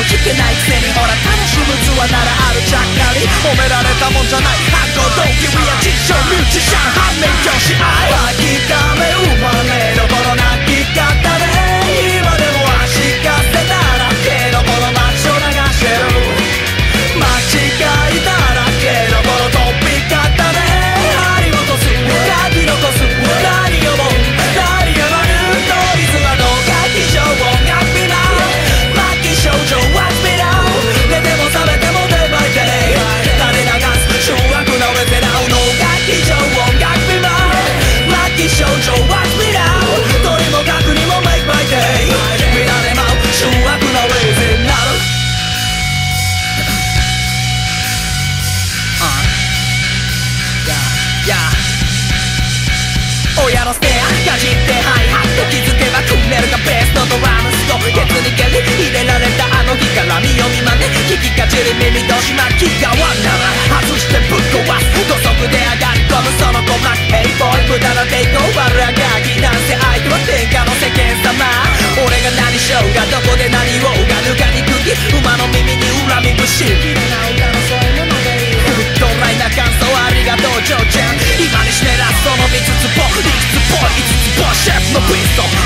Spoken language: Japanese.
弾けないくせにほら楽しむツアならあるちゃっかり褒められたもんじゃない反抗動機We are 実証ミュージシャン反面教師愛湧きため生まれどころなき方で今でも足かせだらけのこの街を流してる間違いだらけのこの飛び方で針落とす書き残す何をも何がまるノイズは脳が非常音楽ビラ末期症状はビラ寝ても覚めてもデバイデイ垂れ流す醜悪なウェゼラウ脳が非常音楽ビラ末期症状はビラとにもかくにも Make my day 見られまう醜悪なウェゼラウ親のステアかじってハイハット気づけば組めるかベースのドラムスとケツに蹴り入れられたあの日から見よ見まね聞きかじり耳としまきがワンなら外してぶっ壊す土足で上がり込むその鼓膜ヘイボーイ無駄な抵抗悪あがきなんせ相手は天下の世間様俺が何しようがどこで何をがぬかに釘馬の耳に恨み節綺麗な歌のそういうものでいいドライな感想ありがとうジョーちゃん今にしてラストの5つぽ理屈っぽい5つぽシェフのビースト